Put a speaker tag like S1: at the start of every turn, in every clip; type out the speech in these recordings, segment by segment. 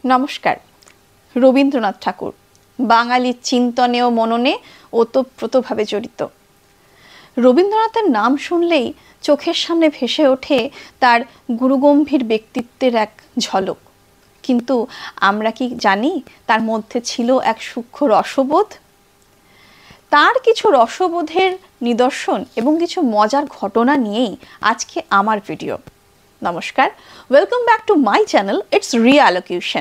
S1: নমস্কার। রবীন্দ্রনাথ ঠাকুর বাঙালির চিন্তনে ও মননে ওতপ্রোতভাবে জড়িত। রবীন্দ্রনাথের নাম শুনলেই চোখের সামনে ভেসে ওঠে তার গুরুগম্ভীর ব্যক্তিত্বের এক ঝলক। কিন্তু আমরা কি জানি তার মধ্যে ছিল এক সূক্ষ্ম রসবোধ? তার কিছু রসবোধের নিদর্শন এবং কিছু মজার ঘটনা নিয়েই আজকে আমার ভিডিও। নমস্কার, welcome back to my channel, it's reallocution.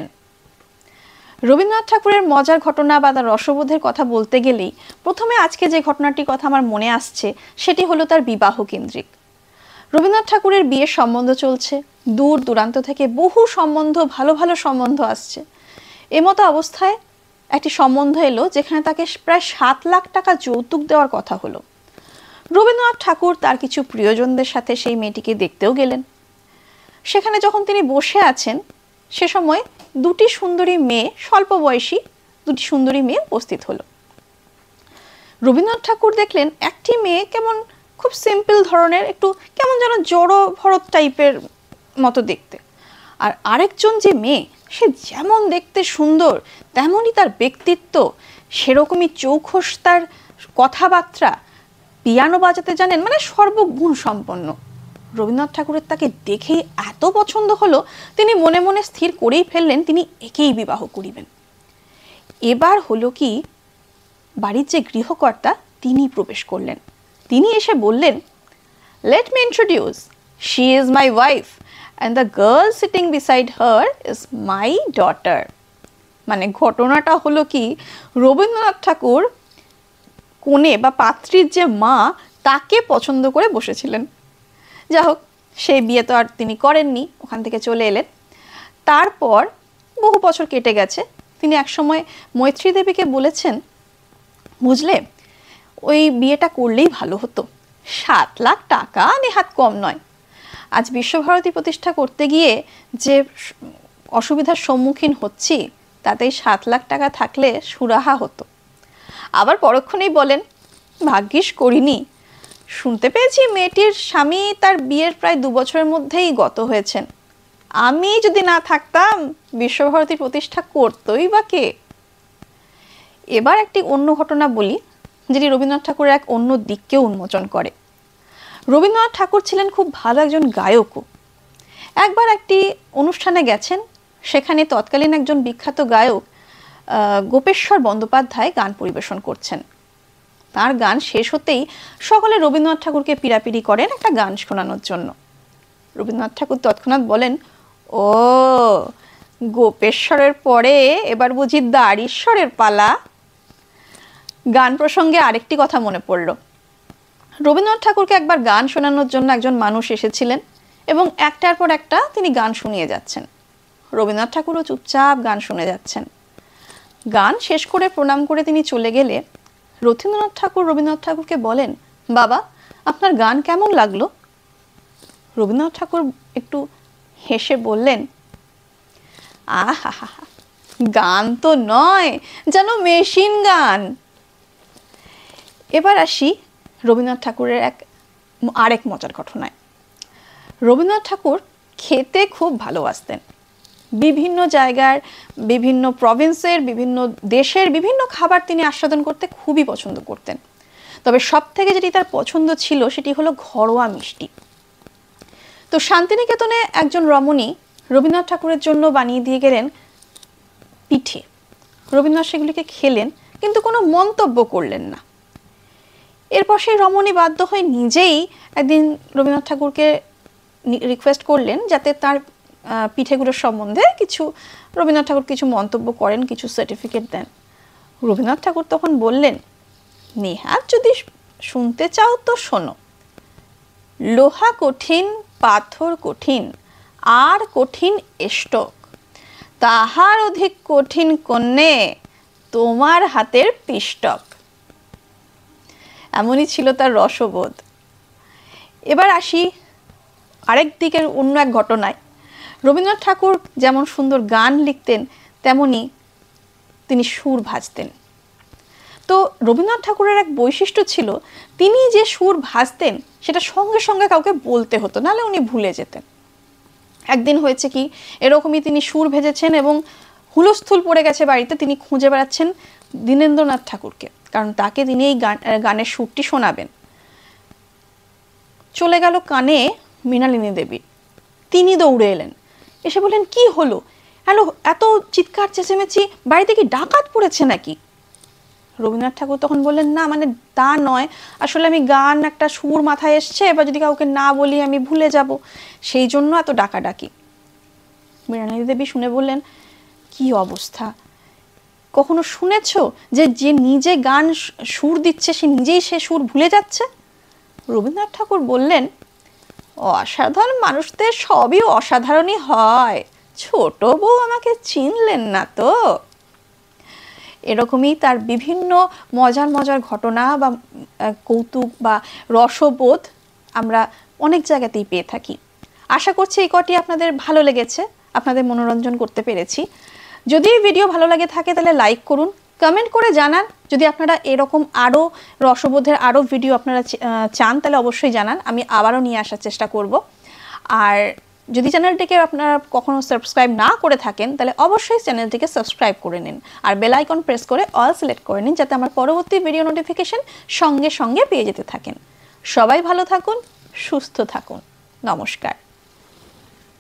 S1: Rabindranath ঠাকুরের মজার ঘটনা বা তার রসবোধের কথা বলতে গেলেই প্রথমে আজকে যে ঘটনাটির কথা আমার মনে আসছে সেটি হলো তার বিবাহ কেন্দ্রিক। রবীন্দ্রনাথ ঠাকুরের বিয়ের সম্বন্ধ চলছে, দূর দূরান্ত থেকে বহু সম্বন্ধ, ভালো ভালো সম্বন্ধ আসছে। এমতো অবস্থায় একটি সম্বন্ধ এলো যেখানে তাকে প্রায় 7 লাখ টাকা যৌতুক দেওয়ার কথা হলো। রবীন্দ্রনাথ ঠাকুর তার কিছু প্রিয়জনদের সাথে সেই মেয়েটিকে দেখতেও গেলেন। সেখানে যখন তিনি বসে আছেন সে সময় দুটি সুন্দরী মেয়ে, স্বল্প বয়সী দুটি সুন্দরী মেয়ে উপস্থিত হলো। রবীন্দ্রনাথ ঠাকুর দেখলেন একটি মেয়ে কেমন খুব সিম্পল ধরনের, একটু কেমন যেন জড়ো ভরত টাইপের মতো দেখতে, আর আরেকজন যে মেয়ে সে যেমন দেখতে সুন্দর তেমনই তার ব্যক্তিত্ব, সেরকমই চৌখস তার কথাবার্তা, পিয়ানো বাজাতে জানেন, মানে সর্বগুণ সম্পন্ন। রবীন্দ্রনাথ ঠাকুরের তাকে দেখেই এত পছন্দ হলো, তিনি মনে মনে স্থির করেই ফেললেন তিনি একেই বিবাহ করিবেন। এবার হলো কি, বাড়ির যে গৃহকর্তা তিনি প্রবেশ করলেন। তিনি এসে বললেন, let me introduce, she is my wife and the girl sitting beside her is my daughter. মানে ঘটনাটা হলো কি, রবীন্দ্রনাথ ঠাকুর কনে বা পাত্রীর যে মা তাকে পছন্দ করে বসেছিলেন। যা হোক, সেই বিয়ে তো আর তিনি করেননি, ওখান থেকে চলে এলেন। তারপর বহু বছর কেটে গেছে। তিনি একসময় মৈত্রী দেবীকে বলেছেন, বুঝলে, ওই বিয়েটা করলেই ভালো হতো, 7 লাখ টাকা নেহাত কম নয়। আজ বিশ্বভারতী প্রতিষ্ঠা করতে গিয়ে যে অসুবিধার সম্মুখীন হচ্ছি তাতেই 7 লাখ টাকা থাকলে সুরাহা হতো। আবার পরক্ষণেই বলেন, ভাগ্যিস করিনি। শুনতে পেয়েছি মেয়েটির স্বামী তার বিয়ের প্রায় 2 বছরের মধ্যেই গত হয়েছেন। আমি যদি না থাকতাম বিশ্বভারতী প্রতিষ্ঠা করতই বা কে। এবার একটি অন্য ঘটনা বলি, যেটি রবীন্দ্রনাথ ঠাকুরের এক অন্য দিককেও উন্মোচন করে। রবীন্দ্রনাথ ঠাকুর ছিলেন খুব ভালো একজন গায়কও। একবার একটি অনুষ্ঠানে গেছেন, সেখানে তৎকালীন একজন বিখ্যাত গায়ক গোপেশ্বর বন্দ্যোপাধ্যায় গান পরিবেশন করছেন। তার গান শেষ হতেই সকলে রবীন্দ্রনাথ ঠাকুরকে পিড়াপিড়ি করেন একটা গান শোনানোর জন্য। রবীন্দ্রনাথ ঠাকুর তৎক্ষণাৎ বলেন, ও গোপেশ্বরের পরে এবার বুঝি দ্বারীশ্বরের পালা। গান প্রসঙ্গে আরেকটি কথা মনে পড়ল। রবীন্দ্রনাথ ঠাকুরকে একবার গান শোনানোর জন্য একজন মানুষ এসেছিলেন এবং একটার পর একটা তিনি গান শুনিয়ে যাচ্ছেন। রবীন্দ্রনাথ ঠাকুরও চুপচাপ গান শুনে যাচ্ছেন। গান শেষ করে প্রণাম করে তিনি চলে গেলে রথীন্দ্রনাথ ঠাকুর রবীন্দ্রনাথ ঠাকুরকে বলেন, বাবা, আপনার গান কেমন লাগলো? রবীন্দ্রনাথ ঠাকুর একটু হেসে বললেন, আহা, গান তো নয়, যেন মেশিন গান। এবার আসি রবীন্দ্রনাথ ঠাকুরের আরেক মজার ঘটনায়। রবীন্দ্রনাথ ঠাকুর খেতে খুব ভালোবাসতেন। বিভিন্ন জায়গার, বিভিন্ন প্রভিন্সের, বিভিন্ন দেশের বিভিন্ন খাবার তিনি আস্বাদন করতে খুবই পছন্দ করতেন। তবে সব থেকে যেটি তার পছন্দ ছিল সেটি হলো ঘরোয়া মিষ্টি। তো শান্তিনিকেতনে একজন রমণী রবীন্দ্রনাথ ঠাকুরের জন্য বানিয়ে দিয়ে গেলেন পিঠে। রবীন্দ্রনাথ সেগুলিকে খেলেন কিন্তু কোনো মন্তব্য করলেন না। এরপর সেই রমণী বাধ্য হয়ে নিজেই একদিন রবীন্দ্রনাথ ঠাকুরকে রিকোয়েস্ট করলেন যাতে তার পিঠেগুলোর সম্বন্ধে রবীন্দ্রনাথ ঠাকুর কিছু মন্তব্য করেন, কিছু সার্টিফিকেট দেন। রবীন্দ্রনাথ ঠাকুর তখন বললেন, নেহাত যদি শুনতে চাও তো শোনো, লোহা কঠিন, পাথর কঠিন, আর কঠিন এষ্টক, তাহার অধিক কঠিন কন্যে তোমার হাতের পিষ্টক। এমনই ছিল তার রসবোধ। এবার আসি আরেক দিকের অন্য এক ঘটনায়। রবীন্দ্রনাথ ঠাকুর যেমন সুন্দর গান লিখতেন তেমনি তিনি সুর ভাজতেন। তো রবীন্দ্রনাথ ঠাকুরের এক বৈশিষ্ট্য ছিল, তিনি যে সুর ভাজতেন সেটা সঙ্গে সঙ্গে কাউকে বলতে হতো, নাহলে উনি ভুলে যেতেন। একদিন হয়েছে কি, এরকমই তিনি সুর ভেজেছেন এবং হুলস্থুল পড়ে গেছে বাড়িতে, তিনি খুঁজে বেড়াচ্ছেন দীনেন্দ্রনাথ ঠাকুরকে, কারণ তাকে তিনি এই গানের সুরটি শোনাবেন। চলে গেল কানে মৃণালিনী দেবী, তিনি দৌড়ে এলেন, এসে বললেন কি হলো, এত চিৎকার চেঁচেমেচি, বাড়িতে কি ডাকাত পড়েছে নাকি? রবীন্দ্রনাথ ঠাকুর তখন বললেন, না মানে তা নয়, আসলে আমি গান একটা সুর মাথায় এসছে, এবার যদি কাউকে না বলি আমি ভুলে যাব, সেই জন্য এত ডাকাডাকি। মৃণালিনী দেবী শুনে বললেন, কি অবস্থা, কখনো শুনেছ যে যে নিজে গান সুর দিচ্ছে সে নিজেই সে সুর ভুলে যাচ্ছে? রবীন্দ্রনাথ ঠাকুর বললেন, অসাধারণ মানুষদের সবই অসাধারণই হয়, ছোট বউ আমাকে চিনলেন না তো। এরকমই তার বিভিন্ন মজার মজার ঘটনা বা কৌতুক বা রসবোধ আমরা অনেক জায়গাতেই পেয়ে থাকি। আশা করছি এই কটি আপনাদের ভালো লেগেছে, আপনাদের মনোরঞ্জন করতে পেরেছি। যদি এই ভিডিও ভালো লাগে থাকে তাহলে লাইক করুন, কমেন্ট করে জানান। যদি আপনারা এরকম আরও রসবোধের আরও ভিডিও আপনারা চান তাহলে অবশ্যই জানান, আমি আবারও নিয়ে আসার চেষ্টা করব। আর যদি চ্যানেলটিকে আপনারা কখনো সাবস্ক্রাইব না করে থাকেন তাহলে অবশ্যই চ্যানেলটিকে সাবস্ক্রাইব করে নিন, আর বেল আইকন প্রেস করে অল সিলেক্ট করে নিন, যাতে আমার পরবর্তী ভিডিও নোটিফিকেশন সঙ্গে সঙ্গে পেয়ে যেতে থাকেন। সবাই ভালো থাকুন, সুস্থ থাকুন, নমস্কার।